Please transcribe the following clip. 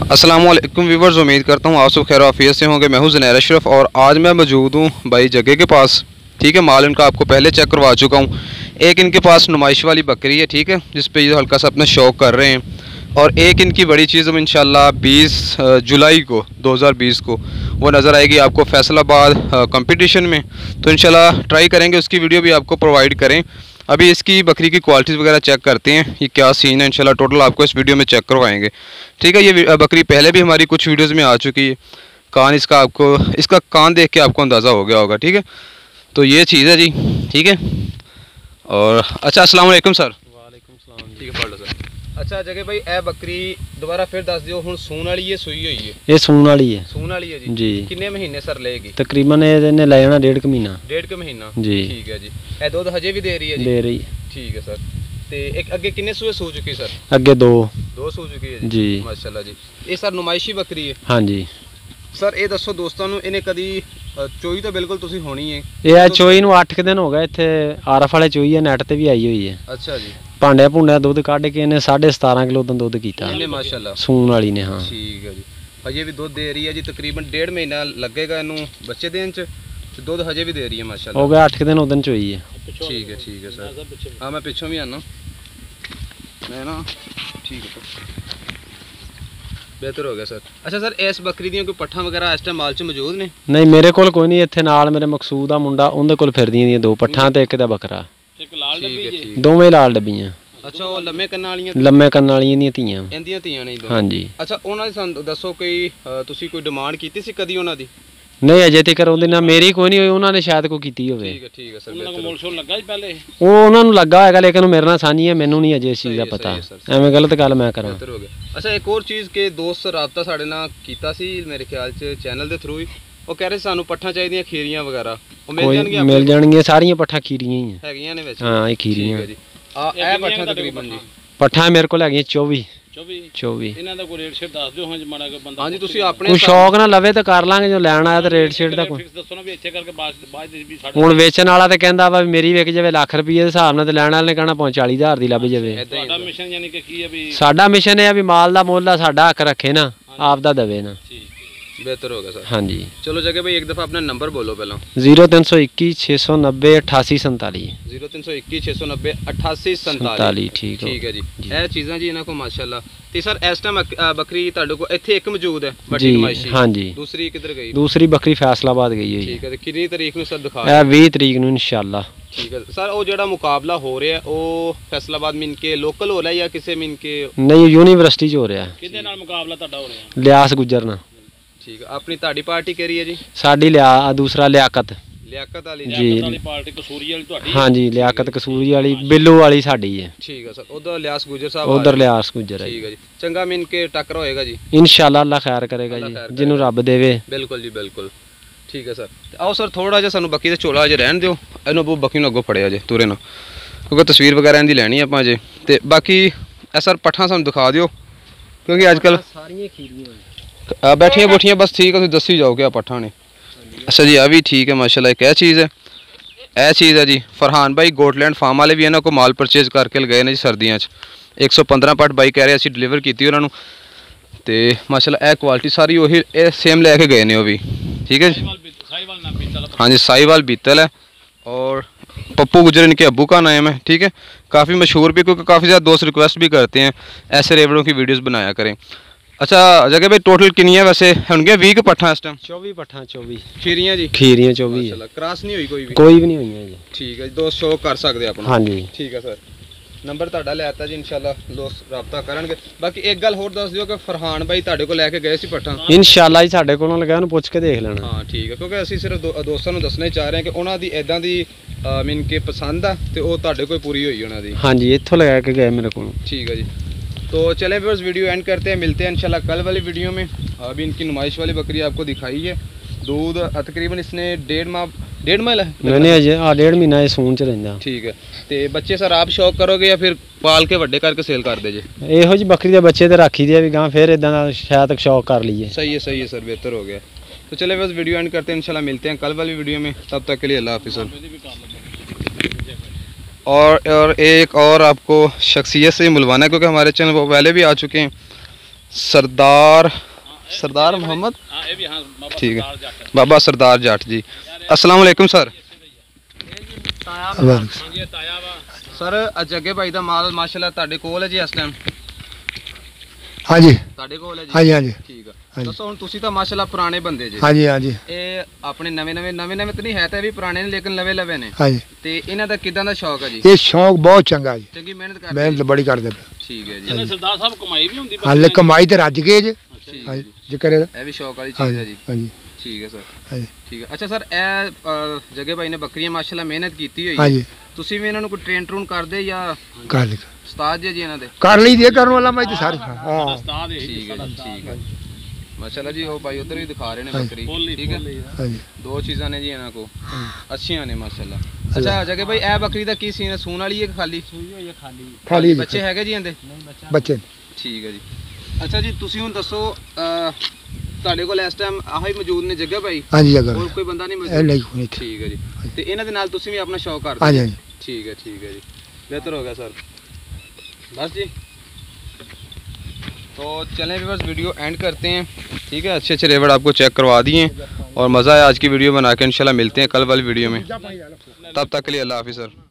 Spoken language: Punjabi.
अस्सलामुअलैकुम व्यूवर्स, उम्मीद करता हूँ आप सब खैर आफियत से होंगे। मैं हूँ ज़ुनैर अशरफ और आज मैं मौजूद हूँ भाई जगह के पास। ठीक है, माल इनका आपको पहले चेक करवा चुका हूँ। एक इनके पास नुमाइश वाली बकरी है, ठीक है, जिस पे ये हल्का सा अपना शौक कर रहे हैं। और एक इनकी बड़ी चीज़ इंशाल्लाह 20 जुलाई को 2020 को वो नज़र आएगी आपको फैसलाबाद कंपटीशन में। तो इंशाल्लाह ट्राई करेंगे उसकी वीडियो भी आपको प्रोवाइड करें। अभी इसकी बकरी की क्वालिटीज़ वगैरह चेक करते हैं, ये क्या सीन है। इंशाल्लाह टोटल आपको इस वीडियो में चेक करवाएंगे। ठीक है, ये बकरी पहले भी हमारी कुछ वीडियोस में आ चुकी है। कान इसका कान देख के आपको अंदाज़ा हो गया होगा। ठीक है, तो ये चीज़ है जी। ठीक है, और अच्छा अस्सलाम वालेकुम सर। वालेकुम सलाम। ठीक है, पढ़ लो सर। अच्छा जगह भाई ए बकरी दोबारा फिर दस दियो, हुण सून वाली है सूई हुई है? ये सून वाली है। सून वाली है जी। जी। किन्ने महीने सर लेगी? तकरीबन ਇਹਨੇ ਲੈ ਜਾਣਾ 1.5 ਮਹੀਨਾ। 1.5 ਮਹੀਨਾ जी। ठीक है जी। ए दुध हजे भी दे रही है जी? दे रही है। ठीक है सर। ਤੇ ਇੱਕ ਅੱਗੇ ਕਿੰਨੇ ਸੂਏ ਸੂ ਚੁੱਕੀ ਸਰ? ਅੱਗੇ ਦੋ ਸੂ ਚੁੱਕੀ ਹੈ ਜੀ। ਮਾਸ਼ਾਅੱਲਾ ਜੀ। ਇਹ ਸਰ ਨੁਮਾਇਸ਼ੀ ਬੱਕਰੀ ਹੈ? ਹਾਂਜੀ ਸਰ ਇਹ ਦੱਸੋ ਦੋਸਤਾਂ ਨੂੰ, ਇਹਨੇ ਕਦੀ ਚੋਈ ਤਾਂ ਬਿਲਕੁਲ ਤੁਸੀਂ ਹੋਣੀ ਹੈ? ਇਹ ਚੋਈ ਨੂੰ 8 ਦਿਨ ਹੋ ਗਏ ਇੱਥੇ ਆਰਫ ਵਾਲੇ ਚੋਈ ਹੈ, ਨੈਟ ਤੇ ਵੀ ਆਈ ਹੋਈ ਹੈ। ਅੱਛਾ ਜੀ। ਭਾਂਡਿਆਂ ਭੁੰਡਿਆਂ ਦੁੱਧ ਕੱਢ ਕੇ ਇਹਨੇ 17.5 ਕਿਲੋ ਦਾ ਦੁੱਧ ਕੀਤਾ ਇਹਨੇ ਮਾਸ਼ਾਅੱਲਾ ਸੂਣ ਵਾਲੀ ਨੇ। ਹਾਂ ਠੀਕ ਹੈ ਜੀ। ਹਜੇ ਵੀ ਦੁੱਧ ਦੇ ਰਹੀ ਹੈ ਜੀ, ਤਕਰੀਬਨ 1.5 ਮਹੀਨਾ ਲੱਗੇਗਾ ਇਹਨੂੰ ਬੱਚੇ ਦੇਣ ਚ, ਤੇ ਦੁੱਧ ਹਜੇ ਵੀ ਦੇ ਰਹੀ ਹੈ ਮਾਸ਼ਾਅੱਲਾ। ਹੋ ਗਿਆ 8 ਦਿਨ ਉਦੋਂ ਚੋਈ ਹੈ। ਠੀਕ ਹੈ ਸਰ। ਹਾਂ ਮੈਂ ਪਿੱਛੋਂ ਵੀ ਆਨਾ मैं ना। ठीक है, बेहतर हो गया सर। अच्छा सर, इस बकरी ਦੀਆਂ ਕੋਈ ਪੱਠਾਂ ਵਗੈਰਾ ਇਸ ਟਾਈਮ ਮਾਲ 'ਚ ਮੌਜੂਦ ਨੇ? ਨਹੀਂ ਮੇਰੇ ਕੋਲ ਕੋਈ ਨਹੀਂ, ਇੱਥੇ ਨਾਲ ਮੇਰੇ ਮਕਸੂਦ ਦਾ ਮੁੰਡਾ ਉਹਦੇ ਕੋਲ ਫਿਰਦੀਆਂ ਦੀਆਂ ਦੋ ਪੱਠਾਂ ਤੇ ਇੱਕ ਦਾ ਬੱਕਰਾ। ਇੱਕ ਲਾਲ ਡੱਬੀ ਜੀ? ਦੋਵੇਂ ਲਾਲ ਡੱਬੀਆਂ। ਅੱਛਾ, ਉਹ ਲੰਮੇ ਕੰਨਾਂ ਵਾਲੀਆਂ? ਲੰਮੇ ਕੰਨਾਂ ਵਾਲੀਆਂ ਦੀਆਂ ਧੀਆਂ। ਇਹਦੀਆਂ ਧੀਆਂ ਨੇ? ਹਾਂਜੀ। ਅੱਛਾ, ਉਹਨਾਂ ਦੀ ਸਾਨੂੰ ਦੱਸੋ ਕੋਈ ਤੁਸੀਂ ਕੋਈ ਡਿਮਾਂਡ ਕੀਤੀ ਸੀ ਕਦੀ ਉਹਨਾਂ ਦੀ? ਨਹੀਂ ਅਜੇ ਤੱਕ ਉਹਦੇ ਨਾਲ ਮੇਰੀ ਕੋਈ ਨਹੀਂ ਹੋਈ, ਉਹਨਾਂ ਨੇ ਸ਼ਾਇਦ ਕੋਈ ਕੀਤੀ ਹੋਵੇ। ਠੀਕ ਹੈ ਸਰ। ਉਹਨਾਂ ਨੂੰ ਮੁੱਲ ਲੱਗਾ ਜੀ ਪਹਿਲੇ? ਉਹ ਉਹਨਾਂ ਨੂੰ ਲੱਗਾ ਹੋਏਗਾ, ਲੇਕਿਨ ਉਹ ਮੇਰੇ ਨਾਲ ਸਾਂਝੀ ਹੈ, ਮੈਨੂੰ ਨਹੀਂ ਅਜੇ ਇਸ ਚੀਜ਼ ਦਾ ਪਤਾ। ਐਵੇਂ ਗਲਤ ਗੱਲ ਮੈਂ ਕਰਾਂ। ਅੱਛਾ, ਇੱਕ ਹੋਰ ਚੀਜ਼ ਕਿ ਦੋਸਤ ਰਾਬਤਾ ਸਾਡੇ ਨਾਲ ਕੀਤਾ ਸੀ ਮੇਰੇ ਖਿਆਲ 'ਚ ਚੈਨਲ ਦੇ ਥਰੂ ਹੀ। ਉਹ ਕਹਿ ਰਹੇ ਸਾਨੂੰ ਪੱਠਾਂ ਚਾਹੀਦੀਆਂ ਖੀਰੀਆਂ ਵਗੈਰਾ, ਉਹ ਮਿਲ ਜਾਣਗੀਆਂ? ਮਿਲ ਜਾਣਗੀਆਂ, ਸਾਰੀਆਂ ਪੱਠਾਂ ਖੀਰੀਆਂ ਹੀ ਹੈਗੀਆਂ ਨੇ ਵਿੱਚ? ਹਾਂ ਇਹ ਖੀਰੀਆਂ ਜੀ। ਇਹ ਪੱਠਾਂ ਤਕਰੀਬਨ ਜੀ? ਪੱਠਾਂ ਮੇਰੇ ਕੋਲ ਹੈਗੀਆਂ 24। ਇਹਨਾਂ ਦਾ ਕੋਈ ਰੇਟ ਸ਼ੇਟ ਦੱਸ ਦਿਓ ਹਾਂ ਜੀ ਮਾੜਾ ਜਿਹਾ ਬੰਦਾ। ਹਾਂਜੀ, ਤੁਸੀਂ ਆਪਣੇ ਕੋਈ ਸ਼ੌਕ ਨਾਲ ਲਵੇ ਤਾਂ ਕਰ ਲਾਂਗੇ, ਜੋ ਲੈਣ ਆਇਆ ਤਾਂ ਰੇਟ ਸ਼ੇਟ ਦਾ ਕੋਈ ਦੱਸੋ ਨਾ ਵੀ ਇੱਥੇ ਕਰਕੇ ਬਾਅਦ ਵੀ ਸਾਡੇ। ਹੁਣ ਵੇਚਣ ਵਾਲਾ ਤੇ ਕਹਿੰਦਾ ਵਾ ਮੇਰੀ ਵਿਕ ਜਾਵੇ ਲੱਖ ਰੁਪਏ ਦੇ ਹਿਸਾਬ ਨਾਲ, ਤੇ ਲੈਣ ਵਾਲੇ ਨੇ ਕਹਿਣਾ 40,000 ਦੀ ਲੱਭ ਜਾਵੇ। ਤੁਹਾਡਾ ਮਿਸ਼ਨ ਯਾਨੀ ਕਿ ਕੀ ਹੈ ਵੀ? ਸਾਡਾ ਮਿਸ਼ਨ ਇਹ ਆ ਵੀ ਮਾਲ ਦਾ ਮੁੱਲ ਆ ਸਾਡਾ ਹੱਕ ਰੱਖੇ ਨਾ, ਆਪ ਦਾ ਦਵੇ ਨਾ। बेहतर होगा सर। हाँ जी। चलो जगह भाई एक दफ़ा अपना नंबर बोलो पहला। 0321 690 8847। 0321 690 8847। ठीक है जी। ਇਹ ਚੀਜ਼ਾਂ ਜੀ ਇਹਨਾਂ ਕੋ ਮਾਸ਼ਾਅੱਲਾ। ਤੇ ਸਰ ਇਸ ਟਾਈਮ ਬੱਕਰੀ ਤੁਹਾਡੇ ਕੋ ਇੱਥੇ ਇੱਕ ਮੌਜੂਦ ਹੈ ਵੱਡੀ ਨਮਾਇਸ਼ੀ? हाँ जी। ਦੂਸਰੀ ਕਿੱਧਰ ਗਈ? ਦੂਸਰੀ ਬੱਕਰੀ ਫੈਸਲਾਬਾਦ ਗਈ ਹੋਈ ਹੈ। ਠੀਕ ਹੈ, ਤੇ ਕਿੰਨੀ ਤਰੀਕ ਨੂੰ ਸਰ ਦਿਖਾ? ਇਹ 20 ਤਰੀਕ ਨੂੰ ਇਨਸ਼ਾਅੱਲਾ। ਠੀਕ ਹੈ ਸਰ। ਉਹ ਜਿਹੜਾ ਮੁਕਾਬਲਾ ਹੋ ਰਿਹਾ ਉਹ ਫੈਸਲਾਬਾਦ ਮਿਨ ਕੇ ਲੋਕਲ ਹੋ ਰਿਹਾ ਜਾਂ ਕਿਸੇ ਮਿਨ ਕੇ? ਨਹੀਂ, ਯੂਨੀਵਰਸਿਟੀ 'ਚ ਹੋ ਰਿਹਾ। ਕਿਹਦੇ ਨਾਲ ਮੁਕਾਬਲਾ ਤੁਹਾਡਾ ਹੋ ਰਿਹਾ? ਲਿਆਸ ਗੁੱਜਰ ਨਾਲ। ਠੀਕ ਹੈ। ਆਪਣੀ ਤੁਹਾਡੀ ਪਾਰਟੀ ਕਿਹੜੀ ਹੈ ਜੀ? ਸਾਡੀ ਦੂਸਰਾ ਲਿਆਕਤ ਵਾਲੀ ਜੀ ਪਾਰਟੀ ਕਸੂਰੀ ਵਾਲੀ ਤੁਹਾਡੀ? ਹਾਂਜੀ, ਲਿਆਕਤ ਕਸੂਰੀ ਵਾਲੀ ਬਿੱਲੂ ਵਾਲੀ ਸਾਡੀ ਹੈ। ਠੀਕ ਹੈ ਸਰ। ਉਧਰ ਲਿਆਸ ਗੁੱਜਰ ਸਾਹਿਬ? ਉਧਰ ਲਿਆਸ ਗੁੱਜਰ ਹੈ। ਠੀਕ ਹੈ ਜੀ। ਚੰਗਾ ਮਿਨ ਕੇ ਟੱਕਰ ਹੋਏਗਾ ਜੀ ਇਨਸ਼ਾਅੱਲਾ। ਅੱਲਾ ਖੈਰ ਕਰੇਗਾ ਜੀ, ਜਿਹਨੂੰ ਰੱਬ ਦੇਵੇ। ਬਿਲਕੁਲ ਜੀ ਬਿਲकुल। ਠੀਕ ਹੈ ਸਰ। ਆਓ ਸਰ ਥੋੜਾ ਜਿਹਾ ਸਾਨੂੰ ਬੱਕੀ ਦਾ ਝੋਲਾ ਅਜੇ ਰਹਿਣ ਦਿਓ, ਇਹਨੂੰ ਬੱਕੀ ਨੂੰ ਅੱਗੋਂ ਫੜਿਆ ਜੇ ਤੁਰੇ ਨਾ, ਕਿਉਂਕਿ ਤਸਵੀਰ ਵਗੈਰਾ ਇਹਦੀ ਲੈਣੀ ਆਪਾਂ ਅਜੇ। ਤੇ ਬਾਕੀ ਇਹ ਸਰ ਪੱਠਾਂ ਸਾਨੂੰ ਦਿਖਾ ਦਿਓ, ਕਿਉਂਕਿ ਅੱਜ ਕੱਲ੍ਹ ਸਾਰੀਆਂ ਖੀਰੀਆਂ बैठिया बुठिया बस ठीक है, दसी जाओ क्या पट्ठा ने। अच्छा जी, भी ठीक है माशाल्लाह। एक चीज़ है, यह चीज़ है जी फरहान भाई गोटलैंड फार्म वाले भी इन्हों को माल परचेज करके लगाए ने जी सर्दियों 115 पट बाई कह रहे असी डिलीवर की उन्होंने। तो माशाल्लाह यह क्वालिटी सारी वही सेम लैके गए ने वो भी। ठीक है जी। हाँ जी, साहिवाल बीतल है और पप्पू गुजर इनके अब्बू का नाम है। ठीक है, काफ़ी मशहूर भी, क्योंकि काफ़ी ज़्यादा दोस्त रिक्वेस्ट भी करते हैं ऐसे रेवड़ों की वीडियोज़ बनाया करें। अच्छा जगह भाई टोटल कितनी है वैसे होंगे? 20 पट्ठा इस टाइम? 24 पट्ठा। 24 खीरियां जी? खीरियां 24 है। क्रॉस नहीं हुई कोई भी नहीं हुई है जी। ठीक है, दोस्त शो कर सकते हैं अपना? हाँ जी। ठीक है सर। नंबर ਤੁਹਾਡਾ ਲੈਤਾ ਜੀ, इंशाल्लाह दोस्त ਰਾਬਤਾ ਕਰਨਗੇ। ਬਾਕੀ ਇੱਕ ਗੱਲ ਹੋਰ ਦੱਸ ਦਿਓ ਕਿ ਫਰਹਾਨ ਭਾਈ ਤੁਹਾਡੇ ਕੋਲ ਲੈ ਕੇ ਗਏ ਸੀ ਪੱਠਾ? ਇਨਸ਼ਾਅੱਲਾ ਜੀ, ਸਾਡੇ ਕੋਲੋਂ ਲਗਾ ਉਹਨੂੰ ਪੁੱਛ ਕੇ ਦੇਖ ਲੈਣਾ। ਹਾਂ ਠੀਕ ਹੈ, ਕਿਉਂਕਿ ਅਸੀਂ ਸਿਰਫ ਦੋਸਤਾਂ ਨੂੰ ਦੱਸਣਾ ਚਾਹ ਰਹੇ ਹਾਂ ਕਿ ਉਹਨਾਂ ਦੀ ਇਦਾਂ ਦੀ ਮਿਨ ਕੇ ਪਸੰਦ ਆ ਤੇ ਉਹ ਤੁਹਾਡੇ ਕੋਲ ਪੂਰੀ ਹੋਈ ਉਹਨਾਂ ਦੀ। ਹਾਂਜੀ, ਇੱਥੋਂ ਲਗਾ ਕੇ ਗਏ ਮੇਰੇ ਕੋਲ। ठीक है जी। तो चलें बस वीडियो एंड करते हैं, मिलते हैं इंशाल्लाह कल वाली वीडियो में। अभी इनकी नुमाइश वाली बकरी आपको दिखाई है। दूध तकरीबन इसने 1.5 माह है? नहीं अजे 1.5 महीना सून च रहिंदा। ठीक है। तो बच्चे सर आप शौक करोगे या फिर पाल के वड्डे करके सेल कर दे जे? ਇਹੋ जी बकरी के बच्चे तो राखी दे भी गां फिर इदां दा शायद शौक कर लीए। सही है सर, बेहतर हो गया। तो चले बस वीडियो एंड करते हैं, इंशाल्लाह मिलते हैं कल वाली वीडियो में। तब तक के लिए अल्लाह हाफिज़। और एक और आपको शख्सियत से मिलवाना है, क्योंकि हमारे चैनल पर पहले भी आ चुके हैं सरदार सरदार मोहम्मद, ठीक है, बाबा सरदार जट जी। अस्सलाम वालेकुम सर। सर जगे भाई ਦਾ ਮਾਲ ਮਾਸ਼ਾਅੱਲਾ ਤੁਹਾਡੇ ਕੋਲ ਹੈ ਜੀ ਇਸ ਟਾਈਮ? ਹਾਂਜੀ ਤੁਹਾਡੇ ਕੋਲ ਹੈ ਜੀ? ਹਾਂਜੀ ਹਾਂਜੀ ਠੀਕ ਆ। ਦੱਸੋ ਹੁਣ ਤੁਸੀਂ ਤਾਂ ਮਾਸ਼ਾਅੱਲਾ ਪੁਰਾਣੇ ਬੰਦੇ ਜੀ। ਹਾਂਜੀ ਹਾਂਜੀ ਇਹ ਆਪਣੇ ਨਵੇਂ ਤਾਂ ਨਹੀਂ ਹੈ, ਤਾਂ ਇਹ ਵੀ ਪੁਰਾਣੇ ਨੇ ਲੇਕਿਨ ਲਵੇ ਨੇ। ਹਾਂਜੀ ਤੇ ਇਹਨਾਂ ਦਾ ਕਿਦਾਂ ਦਾ ਸ਼ੌਕ ਹੈ ਜੀ? ਇਹ ਸ਼ੌਕ ਬਹੁਤ ਚੰਗਾ ਜੀ, ਚੰਗੀ ਮਿਹਨਤ ਕਰਦੇ ਮਿਹਨਤ ਬੜੀ ਕਰਦੇ ਪਏ। ਠੀਕ ਹੈ ਜੀ। ਸਰਦਾਰ ਸਾਹਿਬ ਕਮਾਈ ਵੀ ਹੁੰਦੀ ਹਾਲੇ ਕਮਾਈ ਤੇ ਰੱਜ ਗਏ ਜੀ। ਠੀਕ ਹੈ ਹਾਂਜੀ ਜੀ। ਜੇ ਕਰੇ ਇਹ ਵੀ ਸ਼ੌਕ ਵਾਲੀ ਚੀਜ਼ ਹੈ ਜੀ। ਹਾਂਜੀ ਠੀਕ ਹੈ ਸਰ। ਹਾਂਜੀ ਠੀਕ ਹੈ। ਅੱਛਾ ਸਰ, ਇਹ ਜਗੇ ਭਾਈ ਨੇ ਬੱਕਰੀਆਂ ਮਾਸ਼ਾਅੱਲਾ ਮਿਹਨਤ ਕੀਤੀ ਹੋਈ ਹੈ। ਹਾਂਜੀ ਤੁਸੀਂ ਵੀ ਇਹਨਾਂ ਨੂੰ ਕੋਈ ਟ੍ਰੇਨ ਕਰਦੇ ਜਾਂ ਕਰ ਲਈ ਉਸਤਾਦ ਜੀ ਇਹਨਾਂ ਦੇ? ਕਰ ਲਈ ਦੇ ਕਰਨ ਵਾਲਾ ਮੈਂ ਤੇ ਸਾਰੇ ਹਾਂ ਉਸਤਾਦ ਇਹ ਠੀਕ ਹੈ ਜੀ। ਠੀਕ ਹੈ ਮਾਸ਼ਾਅੱਲਾ ਜੀ। ਉਹ ਭਾਈ ਉਧਰ ਵੀ ਦਿਖਾ ਰਹੇ ਨੇ ਹਾਂਜੀ। ਬੱਕਰੀ, ਠੀਕ ਹੈ। ਹਾਂਜੀ ਦੋ ਚੀਜ਼ਾਂ ਨੇ ਜੀ ਇਹਨਾਂ ਕੋ, ਅੱਛੀਆਂ ਨੇ ਮਾਸ਼ਾਅੱਲਾ। ਅੱਛਾ ਜਗੇ ਭਾਈ, ਇਹ ਬੱਕਰੀ ਦਾ ਕੀ ਸੀਨ ਹੈ? ਸੂਣ ਵਾਲੀ ਹੈ ਕਿ ਖਾਲੀ? ਖਾਲੀ ਬੱਚੇ ਹੈਗੇ ਜੀ ਇਹਦੇ? ਬੱਚੇ ਠੀਕ ਹੈ ਜੀ। ਅੱਛਾ ਜੀ, ਤੁਸੀਂ ਹੁਣ ਦੱਸੋ ਤੁਹਾਡੇ ਕੋਲ ਇਸ ਟਾਈਮ ਆਹੀ ਮੌਜੂਦ ਨੇ ਜੱਗਾ ਭਾਈ? ਹਾਂਜੀ ਜਗ੍ਹਾ ਹੋਰ ਕੋਈ ਬੰਦਾ ਨਹੀਂ ਇਹ ਮੌਜੂਦ? ਨਹੀਂ ਕੋਈ ਇੱਥੇ। ਠੀਕ ਹੈ ਜੀ। ਤੇ ਇਹਨਾਂ ਦੇ ਨਾਲ ਤੁਸੀਂ ਵੀ ਆਪਣਾ ਸ਼ੌਕ ਕਰਦੇ? ਹਾਂਜੀ ਹਾਂਜੀ ठीक है जी। बेहतर हो गया सर। बस जी, तो चलें भी बस वीडियो एंड करते हैं, ठीक है। अच्छे रेवड़ आपको चेक करवा दिए और मज़ा आया आज की वीडियो बना के। इंशाल्लाह मिलते हैं कल वाली वीडियो में, तब तक के लिए अल्लाह हाफिज़ सर।